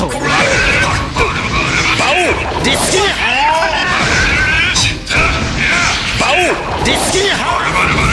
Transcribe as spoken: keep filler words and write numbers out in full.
これバオディスキニバオディスキニ